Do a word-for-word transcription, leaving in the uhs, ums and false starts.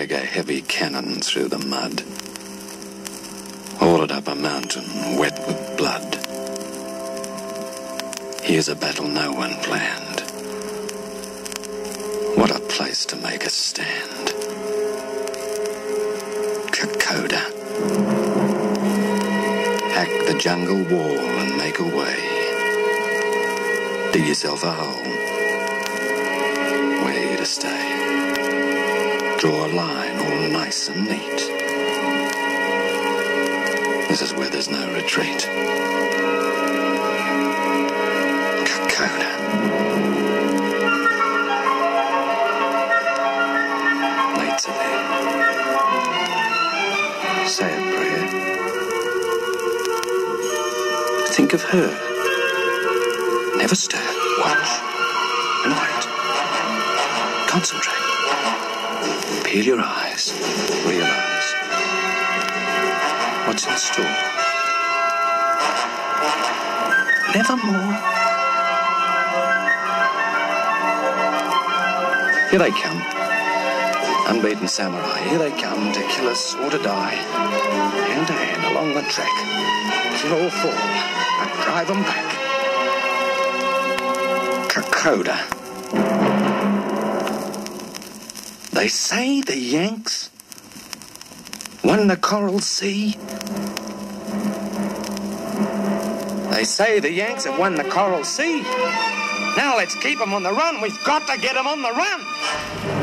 drag a heavy cannon through the mud, haul it up a mountain wet with blood. Here's a battle no one planned. What a place to make a stand. Kokoda. Hack the jungle wall and make a way. Dig yourself a hole. Where you to stay. Draw a line all nice and neat. This is where there's no retreat. Kokoda. Mates are there. Say a prayer. Think of her. Never stir. Watch. And wait. Concentrate. Peel your eyes. Realize what's in store. Nevermore. Here they come. Unbeaten samurai. Here they come to kill us or to die. Hand to hand along the track. Kill or fall, but drive them back. Kokoda. They say the Yanks won the Coral Sea. They say the Yanks have won the Coral Sea. Now let's keep them on the run. We've got to get them on the run.